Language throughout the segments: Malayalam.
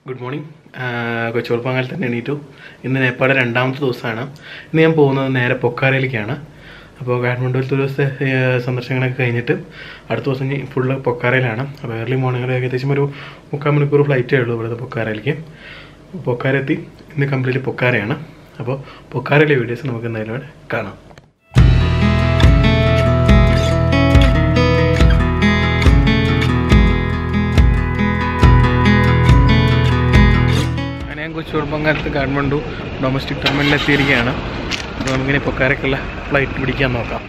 Good morning. കൊച്ചുകുളപ്പങ്ങാൽ തന്നെ എണീറ്റു. ഇന്ന് നേപ്പാളിലെ രണ്ടാമത്തെ ദിവസമാണ്. ഇന്ന് ഞാൻ പോകുന്നത് നേരെ പൊക്കാരയിലേക്കാണ്. അപ്പോൾ കാഠ്മണ്ഡുവിലത്തെ ഒരു ദിവസത്തെ സന്ദർശനങ്ങളൊക്കെ കഴിഞ്ഞിട്ട് അടുത്ത ദിവസം ഫുള്ള് പൊക്കാരയിലാണ്. അപ്പോൾ ഏർലി മോർണിംഗിൽ ഏകദേശം ഒരു 3/4 മണിക്കൂർ ഫ്ലൈറ്റേ ഉള്ളൂ ഇവിടുത്തെ പൊക്കാരയിലേക്ക്. പൊക്കാര എത്തി. ഇന്ന് കംപ്ലീറ്റ്ലി പൊക്കാരയാണ്. അപ്പോൾ പൊക്കാരയിലെ വീഡിയോസ് നമുക്ക് എന്തായാലും കാണാം. കൊച്ചുകുളപ്പങ്കാലത്ത് കാഠ്മണ്ഡു ഡൊമസ്റ്റിക് ടെർമിനലിൽ എത്തിയിരിക്കുകയാണ്. അപ്പോൾ നമുക്കിനി പൊക്കാരയ്ക്കുള്ള ഫ്ലൈറ്റ് പിടിക്കാൻ നോക്കാം.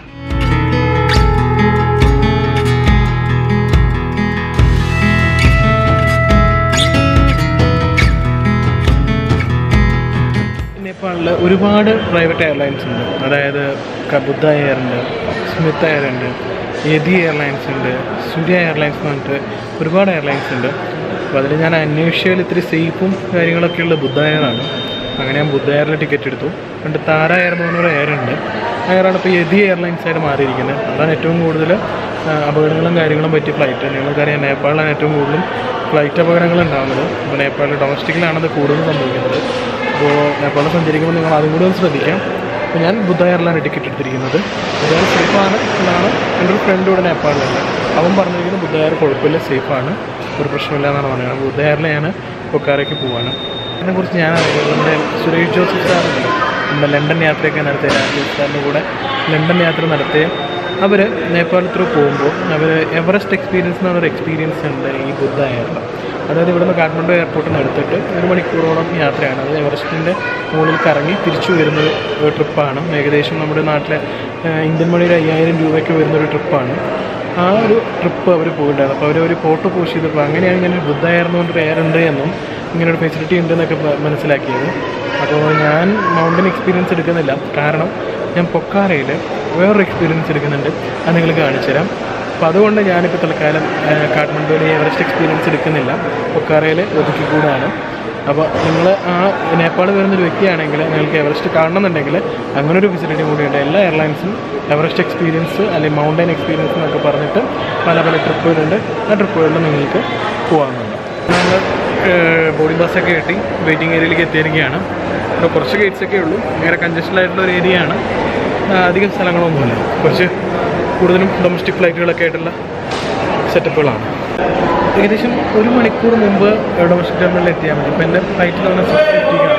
നേപ്പാളിൽ ഒരുപാട് പ്രൈവറ്റ് എയർലൈൻസ് ഉണ്ട്. അതായത് ബുദ്ധ എയർ ഉണ്ട്, സ്മിത്ത് എയർ ഉണ്ട്, യതി എയർലൈൻസ് ഉണ്ട്, സൂര്യ എയർലൈൻസ് എന്ന് പറഞ്ഞിട്ട് ഒരുപാട് എയർലൈൻസ് ഉണ്ട്. അപ്പോൾ അതിൽ ഞാൻ അന്വേഷിച്ചതിൽ ഇത്തിരി സേഫും കാര്യങ്ങളൊക്കെ ഉള്ള ബുദ്ധ എയറാണ്. അങ്ങനെ ഞാൻ ബുദ്ധ എയറിൽ ടിക്കറ്റ് എടുത്തു. രണ്ട് താര എയർ എന്ന് പറഞ്ഞൊരു എയർ ഉണ്ട്. ആ എയറാണ് ഇപ്പോൾ യതി എയർലൈൻസ് ആയിട്ട് മാറിയിരിക്കുന്നത്. അതാണ് ഏറ്റവും കൂടുതൽ അപകടങ്ങളും കാര്യങ്ങളും പറ്റിയ ഫ്ലൈറ്റ്. നിങ്ങൾക്കറിയാം നേപ്പാളിലാണ് ഏറ്റവും കൂടുതലും ഫ്ലൈറ്റ് അപകടങ്ങൾ ഉണ്ടാകുന്നത്. അപ്പോൾ നേപ്പാളിൽ ഡൊമസ്റ്റിക്കിലാണത് കൂടുതൽ സംഭവിക്കുന്നത്. അപ്പോൾ നേപ്പാളിൽ സഞ്ചരിക്കുമ്പോൾ നിങ്ങൾ അതും കൂടി ഒന്ന് ശ്രദ്ധിക്കാം. അപ്പോൾ ഞാൻ ബുദ്ധ എയറിലാണ് ടിക്കറ്റ് എടുത്തിരിക്കുന്നത്. ബുദ്ധ എയർ സേഫാണ് എന്നാണ് എൻ്റെ ഒരു ഫ്രണ്ട് ഇവിടെ നേപ്പാളിലുണ്ട്. അവൻ പറഞ്ഞിരിക്കുന്നത് ബുദ്ധ എയർ കുഴപ്പമില്ല, സേഫാണ്, ഒരു പ്രശ്നമില്ല എന്നാണ് പറയുന്നത്. ബുദ്ധ എയറിൽ ഞാൻ പൊക്കാരയ്ക്ക് പോവാണ്. അതിനെക്കുറിച്ച് ഞാൻ അറിയുന്നത് നമ്മുടെ സുരേഷ് ജോസഫ് സാറുണ്ട്, നമ്മുടെ ലണ്ടൻ യാത്രയൊക്കെ നടത്തിയ രാജേഷ് സാറിൻ്റെ കൂടെ ലണ്ടൻ യാത്ര നടത്തിയ അവർ നേപ്പാൾ ത്രൂ പോകുമ്പോൾ അവർ എവറസ്റ്റ് എക്സ്പീരിയൻസ് എന്ന് പറഞ്ഞൊരു എക്സ്പീരിയൻസ് ഉണ്ട് ഈ ബുദ്ധ എയറിൽ. അതായത് ഇവിടുന്ന് കാഠ്മണ്ഡു എയർപോർട്ടിൽ നിന്ന് എടുത്തിട്ട് 1 മണിക്കൂറോളം യാത്രയാണ്. അത് എവറസ്റ്റിൻ്റെ മുകളിൽ കറങ്ങി തിരിച്ചു വരുന്നൊരു ട്രിപ്പാണ്. ഏകദേശം നമ്മുടെ നാട്ടിലെ ഇന്ത്യൻ മണി 5000 രൂപയ്ക്ക് വരുന്നൊരു ട്രിപ്പാണ്. ആ ഒരു ട്രിപ്പ് അവർ പോയിട്ടുണ്ടായിരുന്നു. അപ്പോൾ അവർ ഫോട്ടോ പോസ്റ്റ് ചെയ്തപ്പോൾ അങ്ങനെയാണ് ഇങ്ങനെ ബുദ്ധ എയർ എന്ന് പറഞ്ഞൊരു എയർ ഉണ്ട് എന്നും ഇങ്ങനൊരു ഫെസിലിറ്റി ഉണ്ടെന്നൊക്കെ മനസ്സിലാക്കിയത്. അപ്പോൾ ഞാൻ മൗണ്ടൻ എക്സ്പീരിയൻസ് എടുക്കുന്നില്ല, കാരണം ഞാൻ പൊക്കാരയിൽ വേറൊരു എക്സ്പീരിയൻസ് എടുക്കുന്നുണ്ട്. അത് നിങ്ങൾ കാണിച്ചു തരാം. അപ്പോൾ അതുകൊണ്ട് ഞാനിപ്പോൾ തൽക്കാലം കാഠ്മണ്ഡുവിൽ എവറസ്റ്റ് എക്സ്പീരിയൻസ് എടുക്കുന്നില്ല, പൊക്കാരയിൽ ഒതുക്കിക്കൂടാണ്. അപ്പോൾ നിങ്ങൾ നേപ്പാൾ വരുന്നൊരു വ്യക്തിയാണെങ്കിൽ നിങ്ങൾക്ക് എവറസ്റ്റ് കാണണമെന്നുണ്ടെങ്കിൽ അങ്ങനൊരു ഫെസിലിറ്റി കൂടിയുണ്ട്. എല്ലാ എയർലൈൻസും എവറസ്റ്റ് എക്സ്പീരിയൻസ് അല്ലെങ്കിൽ മൗണ്ടൻ എക്സ്പീരിയൻസ് എന്നൊക്കെ പറഞ്ഞിട്ട് പല പല ട്രിപ്പുകളുണ്ട്. ആ ട്രിപ്പുകളിൽ നിങ്ങൾക്ക് പോകാവുന്നതാണ്. ഞങ്ങൾ ബോർഡിംഗ് ബസ്സൊക്കെ കെട്ടി വെയിറ്റിംഗ് ഏരിയയിലേക്ക് എത്തിയിരിക്കുകയാണ്. ഇപ്പോൾ കുറച്ച് ഗേറ്റ്സൊക്കെ ഉള്ളൂ. ഭയങ്കര കൺജസ്റ്റഡ് ആയിട്ടുള്ള ഒരു ഏരിയയാണ്. അധികം സ്ഥലങ്ങളൊന്നുമില്ല. കുറച്ച് കൂടുതലും ഡൊമസ്റ്റിക് ഫ്ലൈറ്റുകളൊക്കെ ആയിട്ടുള്ള സെറ്റപ്പുകളാണ്. ഏകദേശം 1 മണിക്കൂർ മുമ്പ് ഡൊമസ്റ്റിക് ടെർമിനലിൽ എത്തിയാൽ മതി. ഇപ്പോൾ എൻ്റെ ഫ്ലൈറ്റിൽ വന്ന 6:50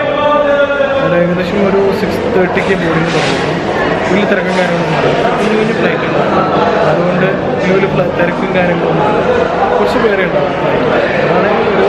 അത് ഏകദേശം ഒരു 6:30 ബോർഡിംഗ് തുടങ്ങും. വലിയ തിരക്കും കാര്യങ്ങളൊന്നും കുഞ്ഞു ഫ്ലൈറ്റ് ഉണ്ടാകും. അതുകൊണ്ട് വലിയ തിരക്കും കാര്യങ്ങളൊന്നും കുറച്ച് പേരെ ഉണ്ടാകും ഫ്ലൈറ്റ്. അതാണ് ഒരു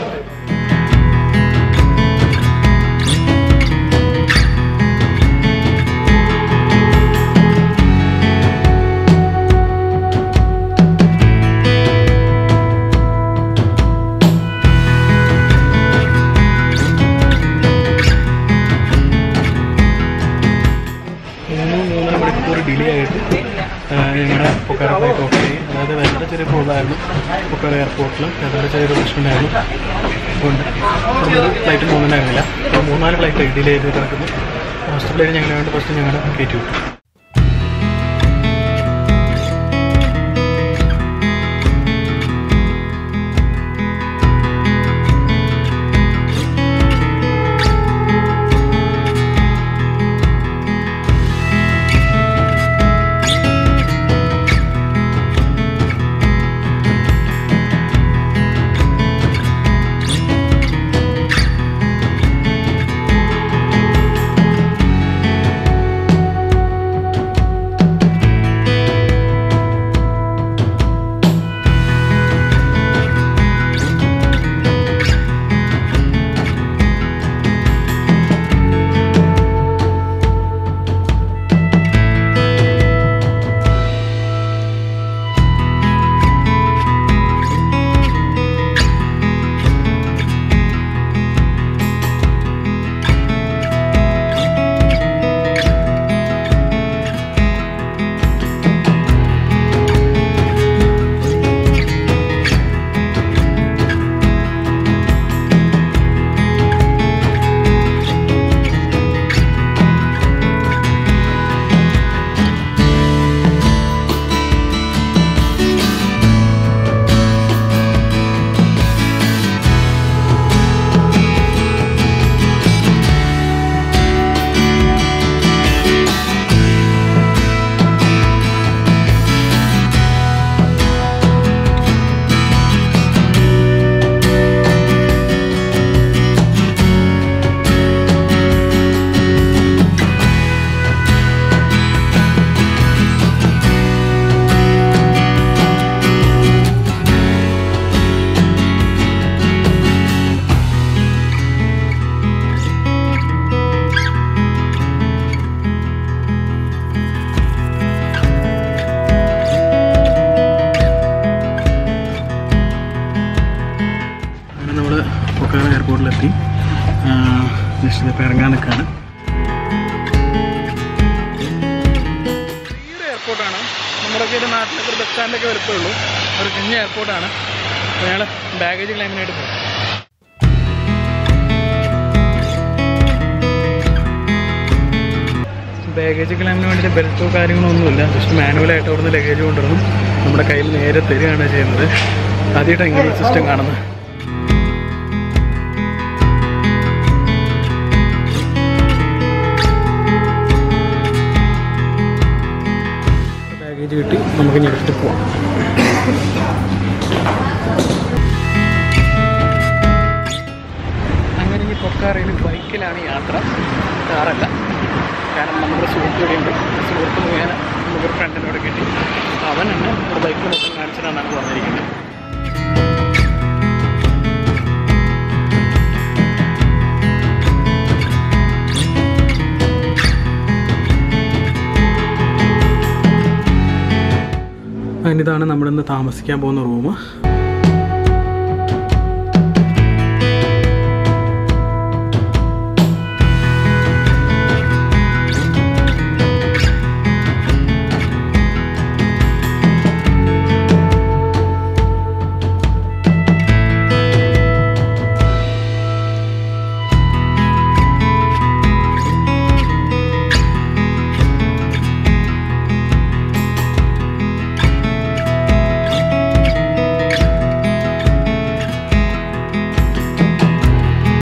ഡിലേ ആയിട്ട് ഞങ്ങളുടെ പൊക്കാര ഫ്ലൈറ്റ് ഓഫ് ചെയ്യും. അതായത് വേറെ ചെറിയ പ്രോബ്ലമായിരുന്നു പൊക്കാര എയർപോർട്ടിൽ. അതിൻ്റെ ചെറിയൊരു പ്രശ്നമുണ്ടായിരുന്നു. അതുകൊണ്ട് ഫ്ലൈറ്റ് പോകുന്നുണ്ടായിരുന്നില്ല. അപ്പോൾ 3-4 ഫ്ലൈറ്റ് ഡിലേ ചെയ്ത് കിടക്കുന്നു. ഫസ്റ്റ് ഫ്ലൈറ്റ് ഞങ്ങളെ വേണ്ടി ഫസ്റ്റ് ഞങ്ങളുടെ കയറ്റി വിട്ടു. എയർപോർട്ടിലെത്തി. ജസ്റ്റ് ഇപ്പോൾ ഇറങ്ങാൻ നിൽക്കുകയാണ്. ചെറിയൊരു എയർപോർട്ടാണ്. നമ്മുടെയൊക്കെ ഒരു നാട്ടിലൊക്കെ ഒരു ബസ് സ്റ്റാൻഡൊക്കെ വരത്തുള്ളൂ. ഒരു കുഞ്ഞ എയർപോർട്ടാണ്. അപ്പോൾ ഞങ്ങൾ ബാഗേജ് ക്ലൈമിനായിട്ട് പോകും. ബാഗേജ് ക്ലൈമിന് വേണ്ടിയിട്ട് ബെൽറ്റോ കാര്യങ്ങളൊന്നുമില്ല. ജസ്റ്റ് മാനുവലായിട്ട് അവിടുന്ന് ലഗേജ് കൊണ്ടുവരണം. നമ്മുടെ കയ്യിൽ നേരെ തരികയാണ് ചെയ്യുന്നത്. ആദ്യമായിട്ട് ഇങ്ങനെ സിസ്റ്റം കാണുന്നത്. ബാഗേജ് കിട്ടി, നമുക്ക് ഇനി എടുത്തിട്ട് പോവാം. അങ്ങനെ ഈ പൊക്കാറയിൽ ബൈക്കിലാണ് യാത്ര, കാറല്ല. കാരണം നമ്മുടെ സുഹൃത്ത് കൂടിയുണ്ട്. സുഹൃത്ത് മുഖേന നമുക്കൊരു ഫ്രണ്ടിനോട് കിട്ടി. അവൻ എന്നെ ഒരു ബൈക്കിൽ മൊത്തം കാണിച്ചിട്ടാണ് പറഞ്ഞിരിക്കുന്നത്. അതിനിതാണ് നമ്മളിന്ന് താമസിക്കാൻ പോകുന്ന റൂം.